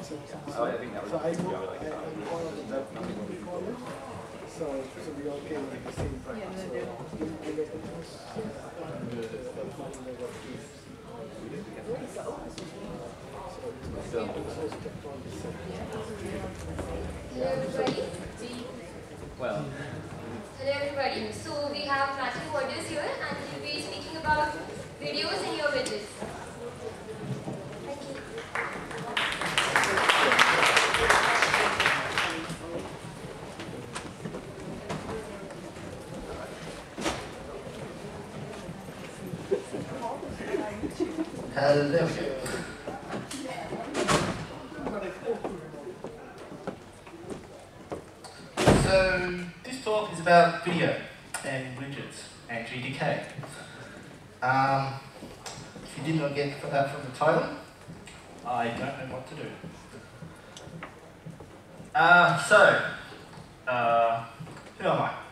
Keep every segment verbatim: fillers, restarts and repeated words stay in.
Oh, I think that was so I go know, like I, that. I'm one of the top people we call it. So, so we all came with the same price. So, I get the most, So, well, Hello everybody. So we have Matthew Waters here and he'll be speaking about videos in your widgets. Thank you. Hello. So this talk is about video and widgets and G T K. Um, if you did not get that from the title, I don't know what to do. Uh, so, uh, who am I?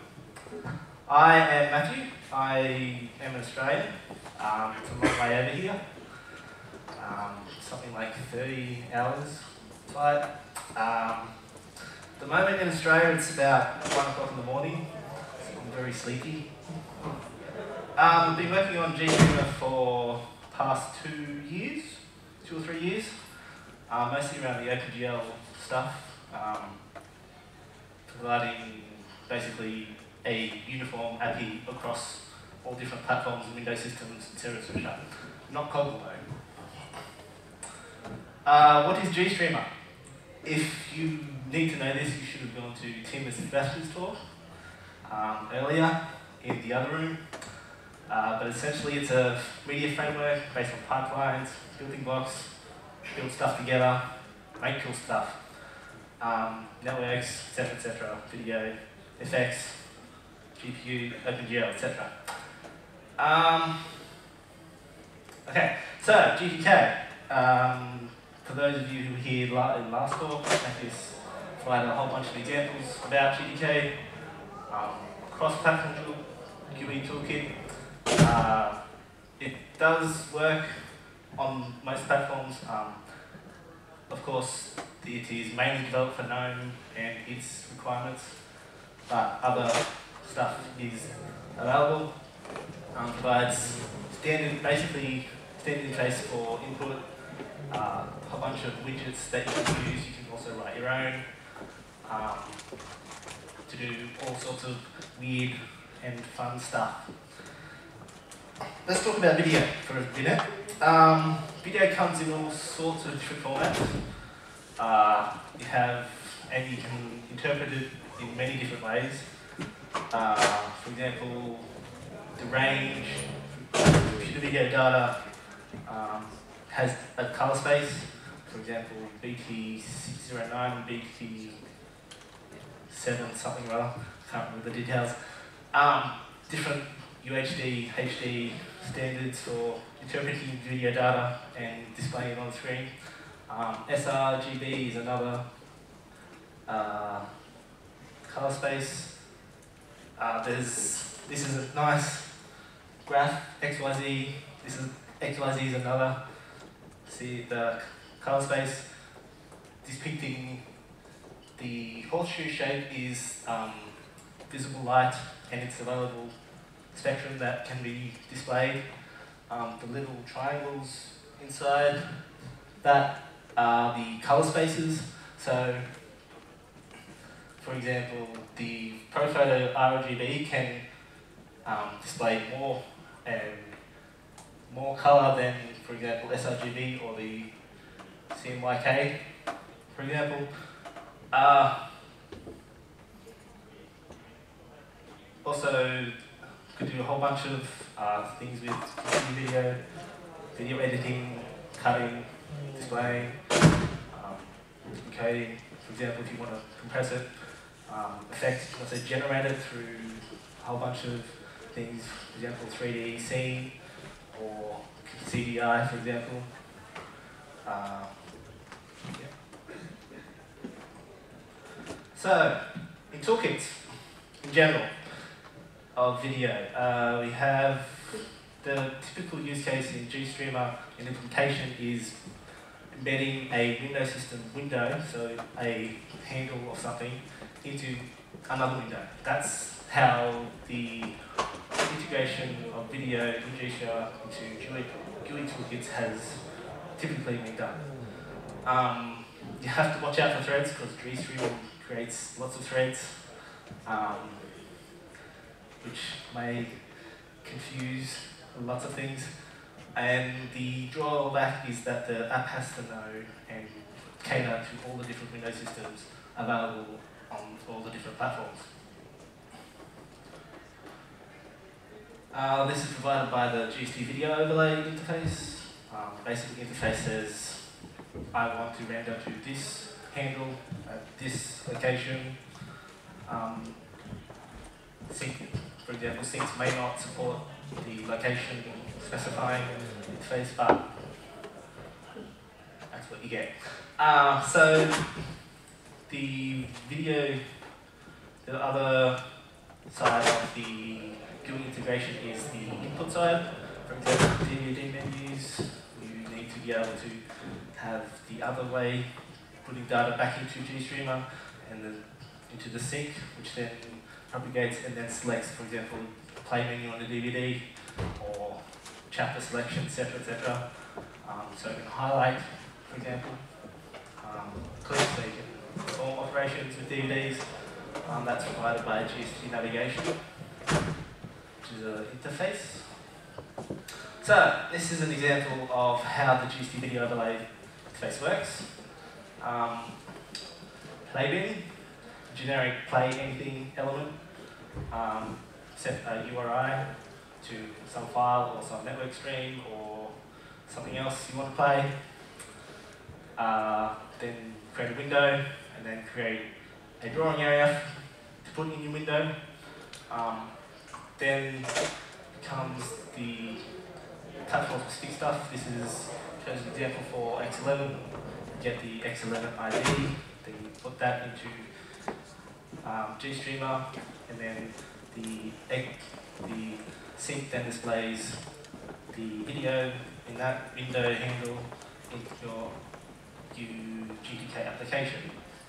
I am Matthew. I am an Australian. Um, it's a long way over here. Um, something like thirty hours flight. Um, at the moment in Australia it's about one o'clock in the morning. So I'm very sleepy. Um, I've been working on GStreamer for the past two years, two or three years, uh, mostly around the OpenGL stuff, um, providing basically a uniform A P I across all different platforms and Windows systems, et cetera, et cetera. Not Coggle though. Uh, what is GStreamer? If you need to know this, you should have gone to Tim and Sebastian's talk um, earlier in the other room. Uh, but essentially it's a media framework based on pipelines, building blocks, build stuff together, make cool stuff. Um, networks, et cetera, et cetera, video, effects, G P U, OpenGL, et cetera. Um, okay, so G T K. Um, for those of you who were here la in last talk, Matthew's provided a whole bunch of examples about G T K, um, cross-platform Q E toolkit. Uh, it does work on most platforms. Um, of course, it is mainly developed for GNOME and its requirements, but other stuff is available. Um, provides standard, basically standard interface for input, uh, a whole bunch of widgets that you can use. You can also write your own um, to do all sorts of weird and fun stuff. Let's talk about video for a minute. Um, video comes in all sorts of different formats. Uh, you have, and you can interpret it in many different ways. Uh, for example, the range, computer video data um, has a color space. For example, B T six oh nine and B T seven something or other, can't remember the details. Um, different U H D, H D standards for interpreting video data and displaying it on the screen. Um, S R G B is another uh, color space. Uh, there's, this is a nice graph, X Y Z. This is X Y Z is another. See the color space depicting the horseshoe shape is um, visible light, and it's available spectrum that can be displayed. Um, the little triangles inside that are the color spaces. So, for example, the ProPhoto R G B can um, display more and more color than, for example, S R G B or the C M Y K, for example. Uh, also, could do a whole bunch of uh, things with video, video editing, cutting, displaying, um, encoding. For example, if you want to compress it, um, effects, you want to generate it through a whole bunch of things. For example, three D scene or C D I, for example. Uh, yeah. So, in toolkits, in general, of video, uh, we have the typical use case in GStreamer in implementation is embedding a Windows system window, so a handle or something, into another window. That's how the integration of video in G Sharp into G U I, G U I toolkits has typically been done. Um, you have to watch out for threads because GStream creates lots of threads, um, which may confuse lots of things. And the drawback is that the app has to know and cater to all the different Windows systems available on all the different platforms. Uh, this is provided by the G S T video overlay interface. Um, basically, the interface says, I want to render to this handle at this location. Um, sync, for example, syncs may not support the location specifying interface, but that's what you get. Uh, so the video, the other side of the G U I integration is the input side. For example, D V D menus, you need to be able to have the other way, putting data back into GStreamer and then into the sync, which then propagates and then selects, for example, play menu on the D V D or chapter selection, et cetera, et cetera. Um, so you can highlight, for example, um, click so you can perform operations with D V Ds. Um, that's provided by G S T navigation, which is an interface. So this is an example of how the G S T video overlay interface works. Um, play bin, generic play anything element, um, set a U R I to some file or some network stream or something else you want to play. Uh, then create a window and then create a drawing area to put in your window. Um, then comes the platform specific stuff. This is shows an example for X eleven. Get the X eleven I D, then you put that into um, GStreamer, and then the the sync then displays the video in that window handle in your G T K application.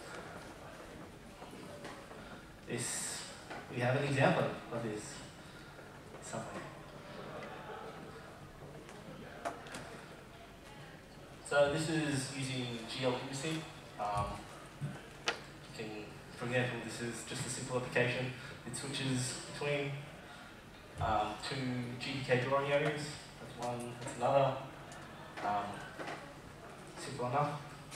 This we have an example of this somewhere. So this is using G L imaging. Um, you can, for example, this is just a simple application. It switches between um, two G T K drawing areas. That's one, that's another. Um, simple enough.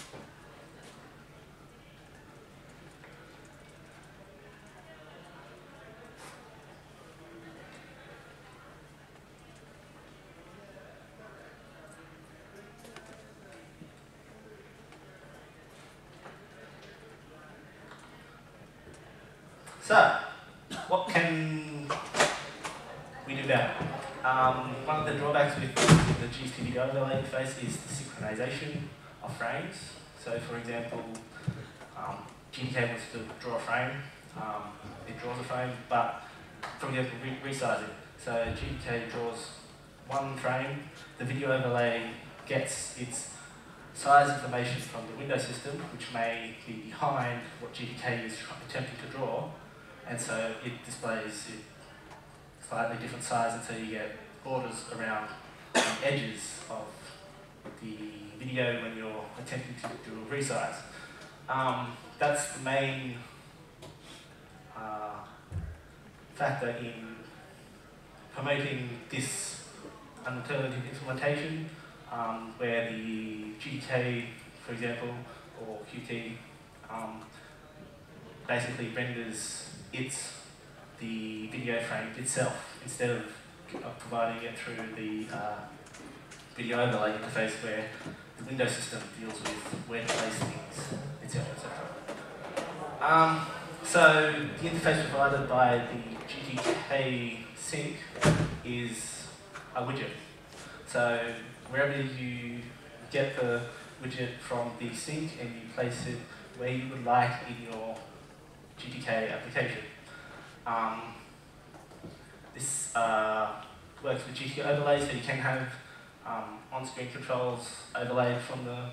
So, what can we do better? Um, one of the drawbacks with the G S T video overlay interface is the synchronization of frames. So, for example, um, G T K wants to draw a frame, um, it draws a frame, but for example, re resizing. So, G T K draws one frame, the video overlay gets its size information from the Windows system, which may be behind what G T K is attempting to draw. And so it displays it slightly different size, and so you get borders around the edges of the video when you're attempting to do a resize. Um, that's the main uh, factor in promoting this alternative implementation, um, where the G T K, for example, or Q T, um, basically renders it's the video frame itself instead of uh, providing it through the uh, video overlay interface where the Windows system deals with where to place things, et cetera, et cetera. Um, so the interface provided by the G T K sync is a widget. So wherever you get the widget from the sync and you place it where you would like in your G T K application. Um, this uh, works with G T K overlay, so you can have um, on-screen controls overlaid from the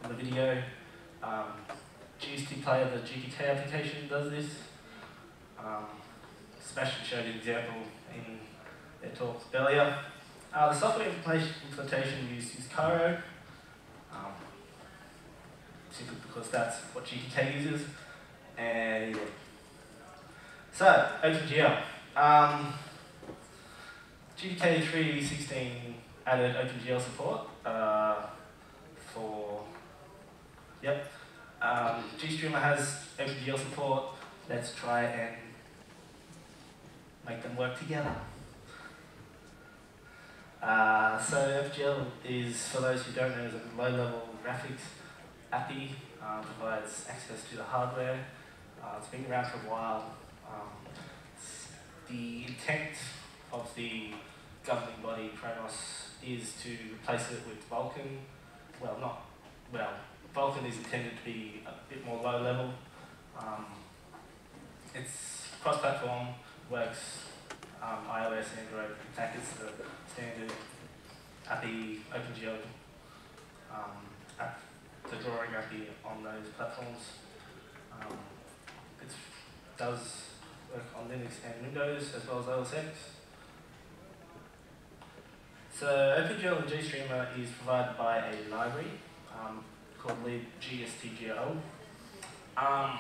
on the video. Um, G S T Player, the G T K application, does this. Um, Sebastian showed an example in their talk earlier. Uh, the software implementation used is Cairo, um, simply because that's what G T K uses. And yeah. So, OpenGL. Um, G T K three sixteen added OpenGL support uh, for, yep. Um, GStreamer has OpenGL support. Let's try and make them work together. Uh, so F G L is, for those who don't know, is a low-level graphics A P I, uh, provides access to the hardware. Uh, it's been around for a while. Um, the intent of the governing body, Kronos, is to replace it with Vulkan. Well, not, well, Vulkan is intended to be a bit more low-level. Um, it's cross-platform, works um, iOS, Android. In fact, it's the standard A P I, OpenGL, um, app, the drawing A P I on those platforms. Um, it does work on Linux and Windows as well as O S X. So OpenGL and GStreamer is provided by a library um, called gtkgst. Um,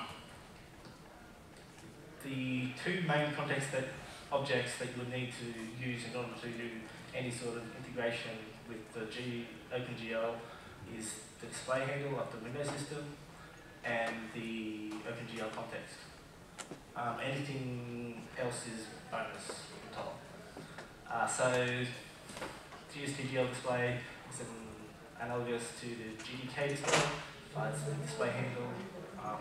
the two main context that objects that you would need to use in order to do any sort of integration with the G OpenGL is the display handle of the Windows system and the OpenGL context. Um, anything else is bonus on top. Uh, so GSTGL display is an analogous to the G D K display, provides the display handle um,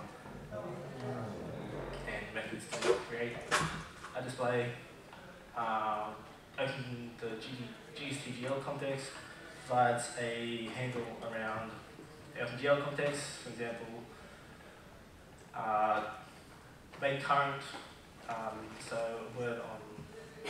and methods to create a display. Uh, open the G GSTGL context provides a handle around the OpenGL context, for example, uh, make current, um, so a word on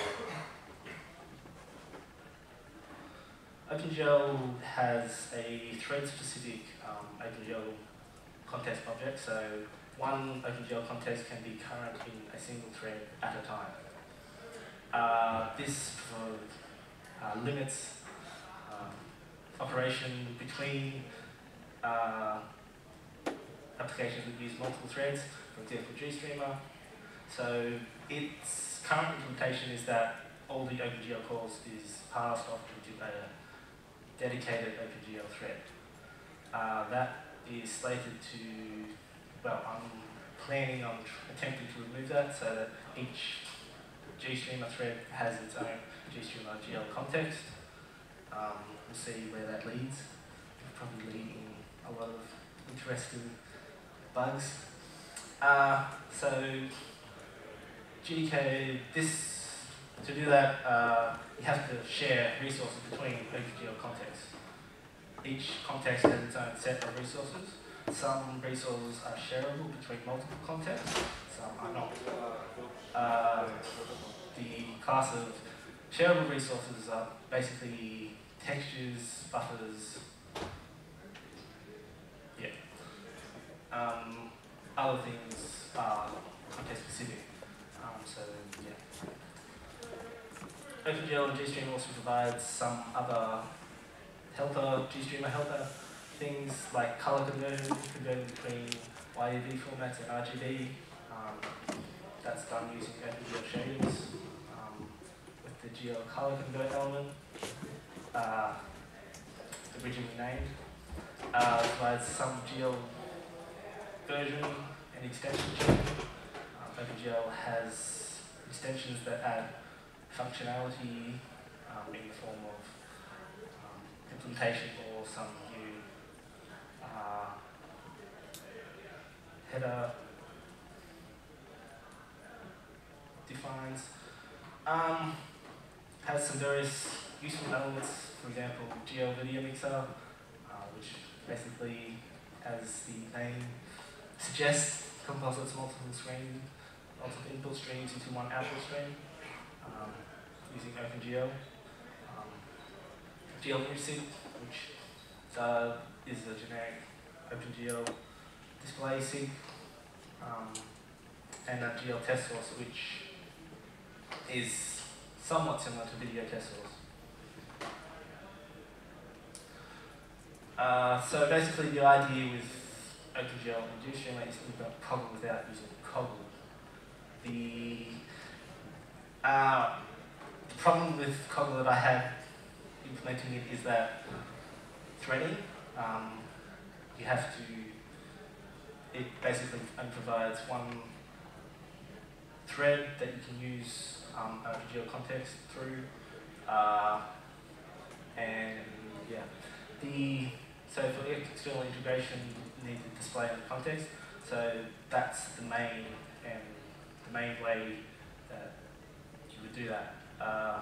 OpenGL has a thread-specific um, OpenGL context object, so one OpenGL context can be current in a single thread at a time. Uh, this uh, limits um, operation between uh, applications that use multiple threads, for example GStreamer. So its current implementation is that all the OpenGL calls is passed off into a dedicated OpenGL thread. Uh, that is slated to, well, I'm planning on attempting to remove that so that each GStreamer thread has its own GStreamer G L context. Um, we'll see where that leads. It'll probably lead in a lot of interesting bugs. Uh, so G D K, this, to do that, uh, you have to share resources between OpenGL contexts. Each context has its own set of resources. Some resources are shareable between multiple contexts, some are not. Uh, the class of shareable resources are basically textures, buffers, yeah. Um, other things are context specific. Um, so yeah. OpenGL and GStreamer also provides some other helper, GStreamer helper things like color conversion, converting between Y A V formats and R G B. Um, that's done using OpenGL shaders um, with the G L color convert element, uh, originally named. Uh, provides some G L version and extension chain. Um, OpenGL has extensions that add functionality um, in the form of um, implementation or some new uh, header defines. Um, has some various useful elements, for example, G L video mixer, uh, which basically, as the name suggests, composites multiple streams, multiple input streams into one output stream um, using OpenGL. Um, G L image sync, which uh, is a generic OpenGL display sync, um, and a G L test source, which is somewhat similar to video test source. Uh, so basically the idea with OpenGL and GStreamer is to implement Coggle without using Coggle. The, uh, the problem with Coggle that I had implementing it is that threading, um, you have to, it basically only provides one thread that you can use um, OpenGL context through, uh, and yeah, the so for external integration, you need to display in context. So that's the main and the main way that you would do that. Uh,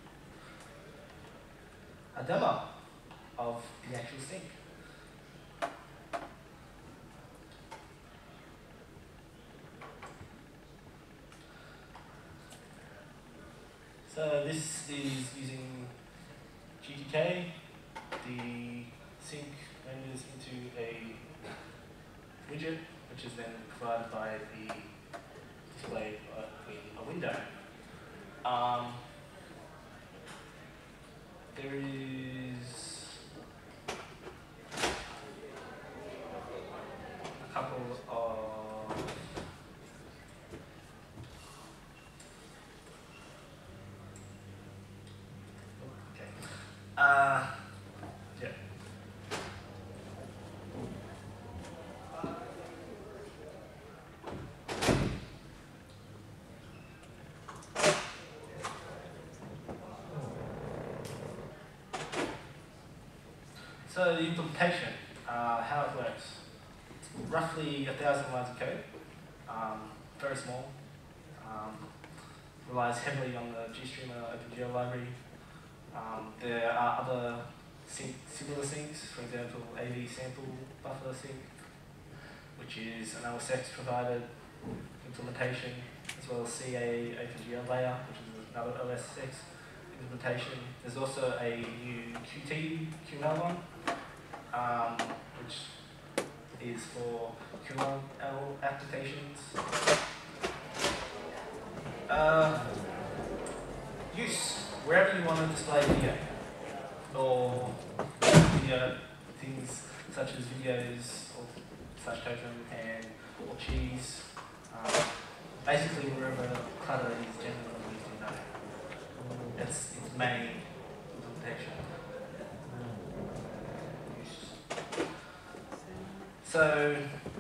a demo of the actual sync. So this is using G T K. The sync renders into a widget, which is then provided by the display uh, in a window. Um, there is a couple of okay. Uh, yeah. So the implementation, uh, how it works. It's roughly a thousand lines of code, um, very small. Um, relies heavily on the GStreamer OpenGL library. Um, there are other sync, similar syncs, for example, A V sample buffer sync, which is an O S X provided implementation, as well as C A OpenGL layer, which is another O S X implementation. There's also a new Q T Q L one, um, which is for Q L applications. Uh, use, wherever you want to display video, or video things such as videos, or slash token, and or cheese. Um, basically, wherever clutter is generally used in that. It's its main implementation. So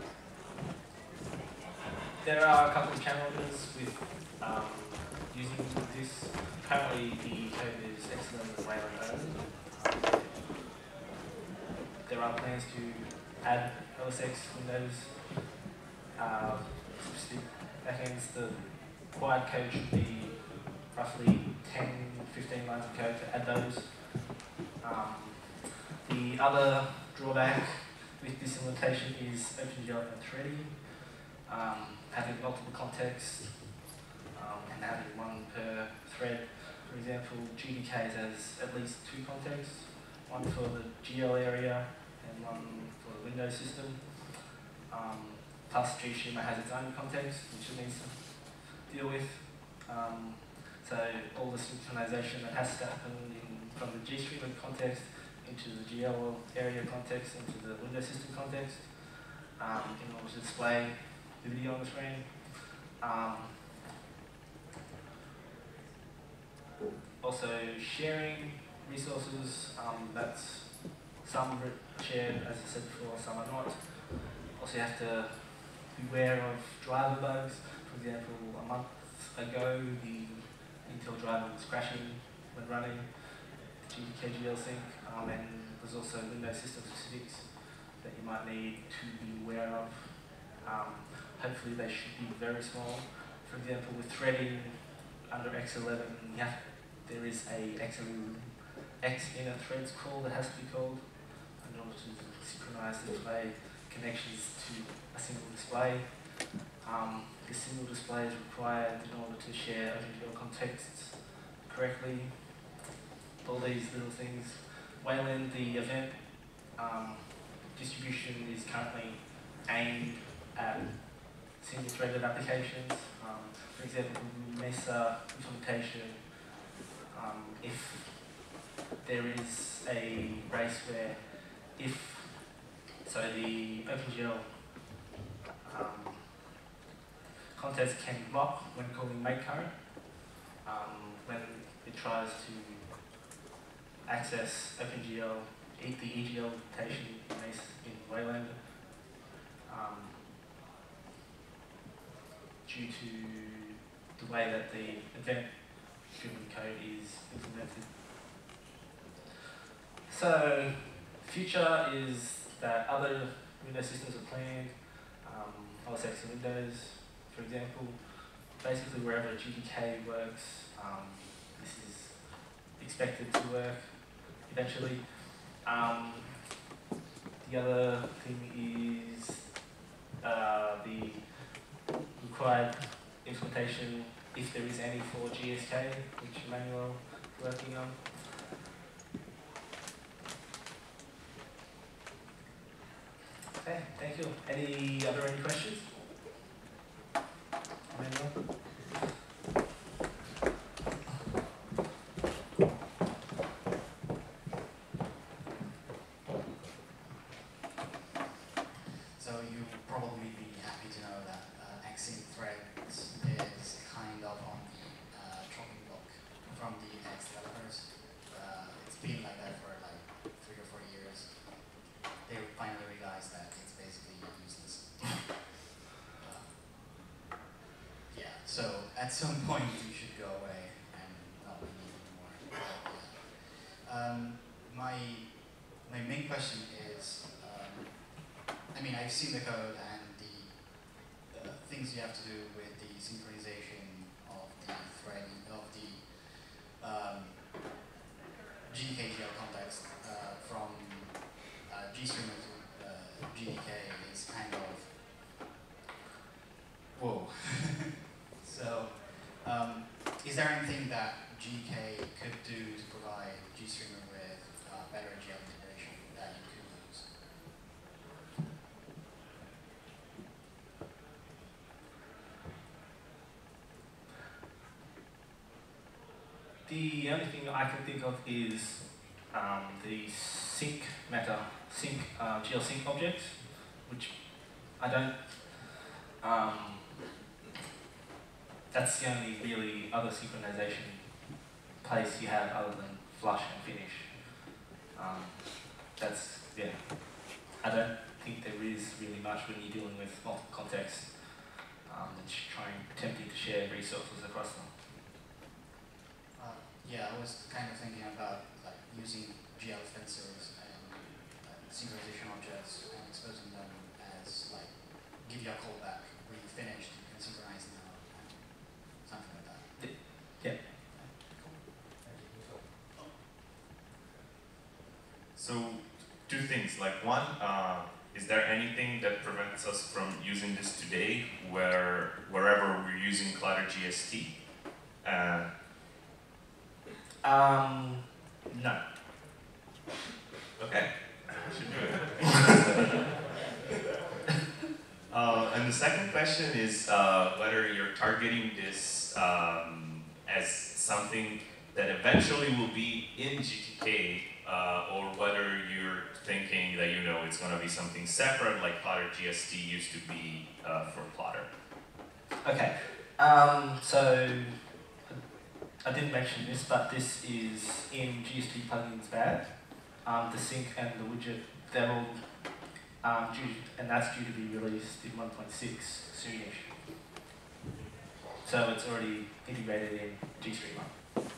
there are a couple of challenges with um, using this. Currently, the code is excellent and Wayland owned. There are plans to add O S X Windows uh, specific backends. The required code should be roughly ten, fifteen lines of code to add those. Um, the other drawback with this implementation is OpenGL and threading, um, having multiple contexts um, and having one per thread. For example, G T K has at least two contexts, one for the G L area and one for the Windows system. Um, plus GStreamer has its own context, which it needs to deal with. Um, So all the synchronization that has to happen in, from the GStreamer context into the G L area context into the Windows system context um, in order to display the video on the screen. Um, also sharing resources, um, that's some are shared, as I said before, some are not. Also you have to beware of driver bugs. For example, a month ago the Intel driver was crashing when running G T K G L sync, um, and there's also Windows system specifics that you might need to be aware of. Um, hopefully they should be very small. For example, with threading under X eleven, you have, there is a X, X inner threads call that has to be called in order to synchronize the display connections to a single display. Um, this single display is required in order to share OpenGL contexts correctly. All these little things. Wayland, the event um, distribution is currently aimed at single-threaded applications. Um, for example, Mesa implementation, um, if there is a race where if, so the OpenGL um, context can block when calling make current, um, when it tries to access OpenGL, eat the E G L notation in, in Wayland, um, due to the way that the event-driven code is implemented. So, future is that other Windows systems are planned, um, O S X and Windows, for example. Basically, wherever G T K works, um, this is expected to work eventually. Um, the other thing is uh, the required implementation, if there is any, for G S K, which Emmanuel is working on. Okay, thank you. Any, are there any questions? Emmanuel? So you'll probably be happy to know that uh, Xing threads is kind of on the uh, chopping block from the X developers. Uh, it's been like that for like three or four years. They finally realized that it's basically useless. uh, yeah, so at some point you should go away and not be needed anymore. But, yeah. um, my, my main question is, um, I mean, I've seen the code and the uh, things you have to do with the synchronization of the thread, of the um, G T K G L context uh, from uh, GStreamer to uh, G T K is kind of, whoa. So, um, is there anything that G T K could do to provide GStreamer with uh, better G L integration that you could use? The only thing I can think of is um, the sync meta, sync uh, G L sync objects, which I don't. Um, that's the only really other synchronization place you have other than flush and finish. Um, that's yeah. I don't think there is really much when you're dealing with multiple contexts um, and trying attempting to share resources across them. Uh, yeah, I was kind of thinking about like using G L fencers and uh, synchronization objects and exposing them as like give you a callback where you finished, you can synchronize now, and something like that. Yeah. So two things, like one, uh, is there anything that prevents us from using this today where wherever we're using gtkgst? Uh, Um, no. okay, should do it. uh, and the second question is uh, whether you're targeting this um, as something that eventually will be in G T K, uh, or whether you're thinking that you know it's going to be something separate, like gtkgst used to be uh, for Plotter. Okay. Um, so I didn't mention this, but this is in G S T plugins bad. Um, the sync and the widget, they're all um, due, and that's due to be released in one point six soonish. So it's already integrated in GStreamer.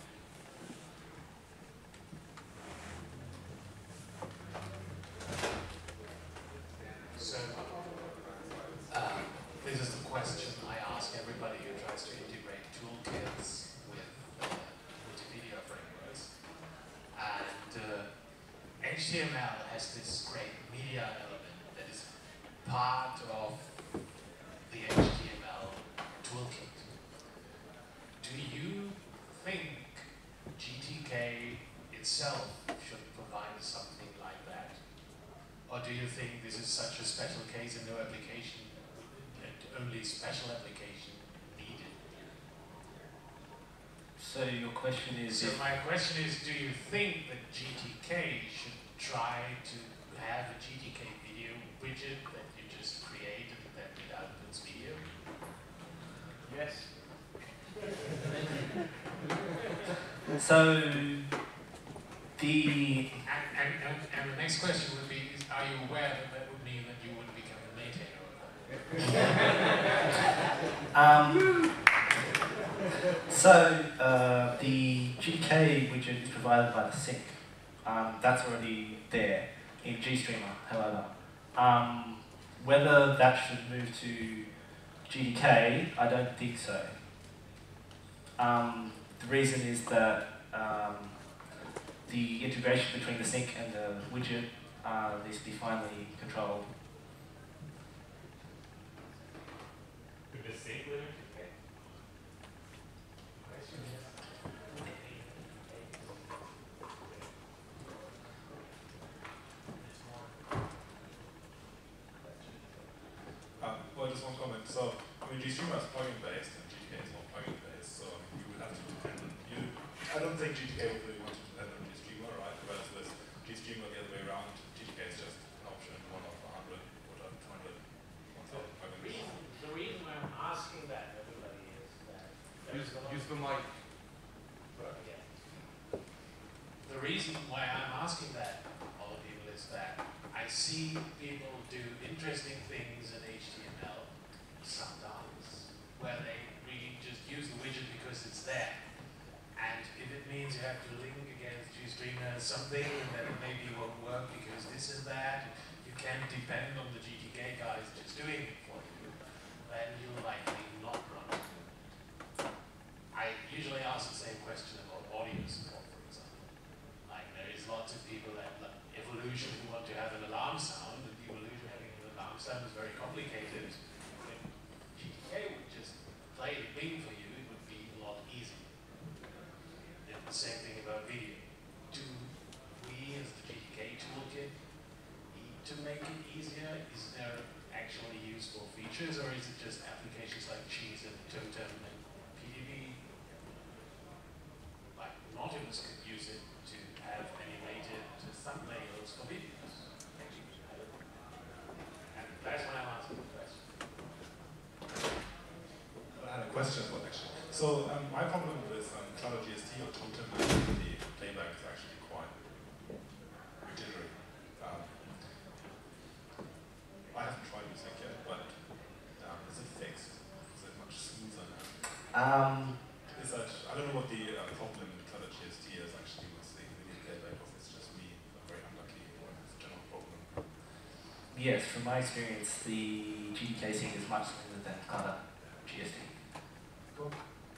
So, um, this is the question I ask everybody who tries to integrate toolkits with uh, multimedia frameworks. And uh, H T M L has this great media element that is part of the H T M L toolkit. Do you think G T K itself should provide something like that? Or do do you think this is such a special case and no application, and only special application needed? So your question is... So my question is, do you think that G T K should try to have a G T K video widget that you just create and then it outputs video? Yes. So the... And, and, and, and the next question would be, is, are you aware that that would mean that you wouldn't become a maintainer of that? Um, so uh, the G T K widget is provided by the sync. Um, that's already there in GStreamer, however. Um, whether that should move to G T K, I don't think so. Um, the reason is that um, the integration between the sync and the widget uh, needs to be finely controlled. Could the sync live in G T K? Um, well, just one comment. So, I mean, GStreamer is plugin based and G T K is not plugin based, so I mean, you would have to depend on you. I don't think G T K would really want to depend on GStreamer, right? Whereas with GStreamer the other way around, G T K is just an option, one of a hundred, or two hundred. The reason, the reason why I'm asking that, everybody, is that Use, use the mic. Yeah. The reason why I'm asking that, all the people, is that I see people do interesting things in H T M L sometimes, where they really just use the widget because it's there. And if it means you have to link against GStreamer something, and then it maybe won't work because this and that, you can't depend on the G T K guys just doing it for you, then you'll likely not run it. I usually ask the same question about audio support, for example. Like, there is lots of people at like, Evolution who want to have an alarm sound, and Evolution having an alarm sound is very complicated. If G T K would just play the thing for you, it would be a lot easier. And the same thing about video. Do we, as the G T K toolkit, need to make it easier? Is there actually useful features, or is it just applications like Cheese and Totem and P D B? Like Nautilus could use it to have animated thumbnails for videos. And that's why I'm asking the question. I had a question for actually. So um, my problem with um, gtkgst or Totem is that the playback is actually quite jittery. Um, I haven't tried using it yet, but um, is it fixed? Is it much smoother now? Um, Is that, I don't know what the uh, problem in gtkgst is actually with the video playback, or if it's just me, I'm very unlucky, or if it's a general problem. yes, from my experience, the G T K sync is much smoother than Kata G S T. Cool.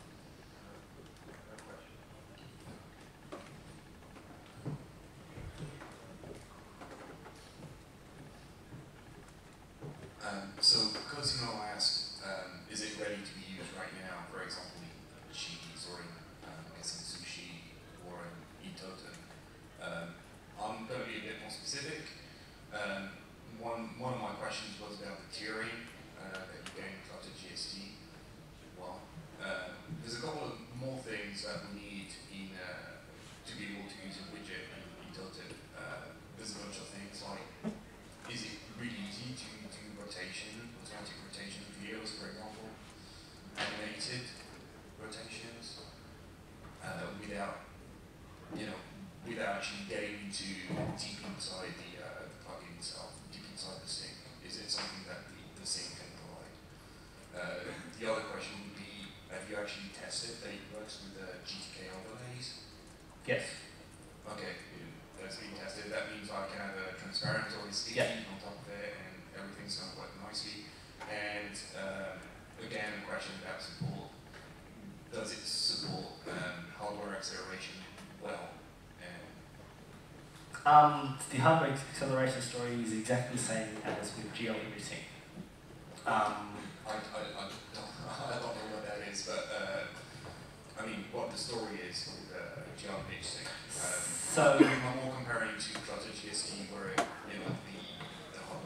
Um, so Cosimo asked, um, is it ready to be used right now, for example, in Cheese or in, um, I guess in Sushi or in eTotem? Um, I'm going to be a bit more specific. Um, one, one of my questions was about the tiering uh, that you gain from the G S T. Well, um, there's a couple of more things that we need in uh, to be able to use a widget in eTotem. Uh, there's a bunch of things like, is it really easy to do rotation, automatic rotation of videos, for example, animated rotations, uh, without, you know, without actually getting into deep inside the, uh, the plugin itself, deep inside the sync? Is it something that the, the sync can provide? Uh, the other question would be, have you actually tested that it works with the G T K overlays? Yes. Okay, that's been tested. That means I can have a transparent or a sticky Yeah. on top of it, and everything's going quite nicely. And um, again, a question about support. Does it support um, hardware acceleration well? And Um, the hardware acceleration story is exactly the same as with G L routing. Um, I, I, I, don't, I don't know what that is, but uh, I mean, what the story is with uh, G R H thing. Um, So- I'm more comparing to gtkgst, where you know the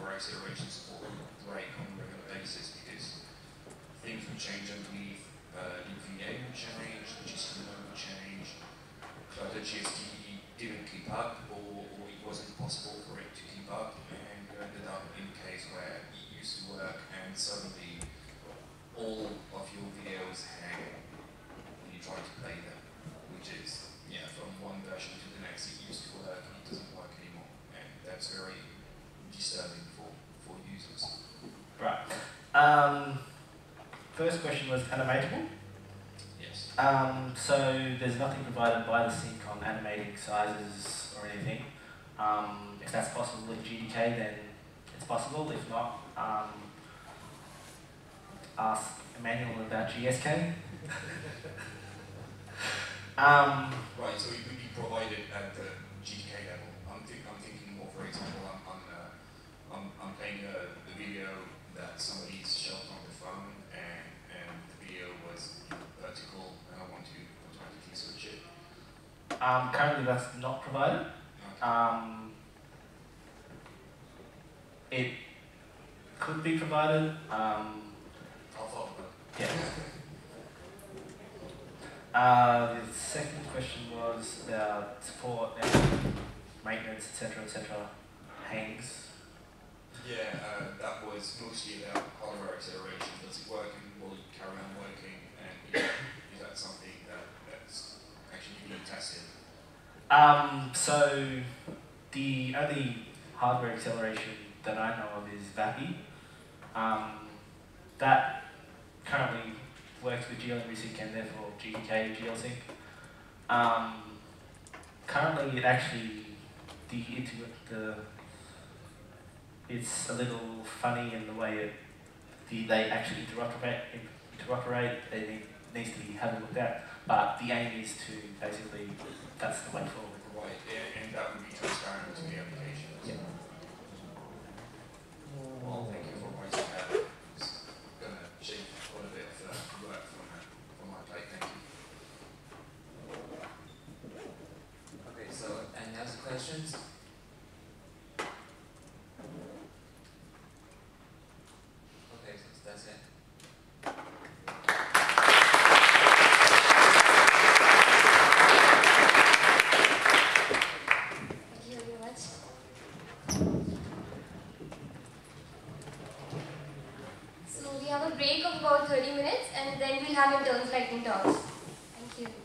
hardware acceleration support break on a regular basis because things would change underneath. Uh, the V A would change, the G S T would change, but the G S T didn't keep up, or, or it wasn't possible for it to keep up, and you ended up in a case where it used to work and suddenly all of your videos hang when you try to play them, which is, yeah, from one version to the next, it used to work, it doesn't work anymore, and that's very disturbing for, for users. Right. Um, first question was animatable. Yes. Um, so there's nothing provided by the sync on animating sizes or anything. Um, if that's possible with G T K, then it's possible. If not, um, ask Emmanuel about G S K. um, right, so it would be provided at the G T K level. I'm, think, I'm thinking more, for example, I'm, I'm, uh, I'm, I'm playing a, a video that somebody's shot on the phone, and, and the video was vertical, and I want to automatically switch it. Um, currently that's not provided. Okay. Um, it could be provided. Um, I'll follow up. yeah. Uh, the second question was about support and maintenance, et cetera, et cetera. Hangs. Yeah, uh, that was mostly about hardware acceleration. Does it work, and will it carry on working? And is, is that something that, that's actually being tested? Um, so the only hardware acceleration that I know of is VAPI. Um, that currently works with G L Resync and therefore G T K G L Sync. Um, currently, it actually the into the it's a little funny in the way it the, they actually interoperate. interoperate. It need, needs to be had a look at, but the aim is to basically that's the way forward. Right, and, and that would be transparent to the application. Yeah. Well, thank you for pointing that out. It's going to shave quite a bit of uh, work from, uh, from my plate, thank you. Okay, so any other questions? Okay, so that's it. Thank you very much. So we have a break of about thirty minutes, and then we'll have interns lightning talks. Thank you.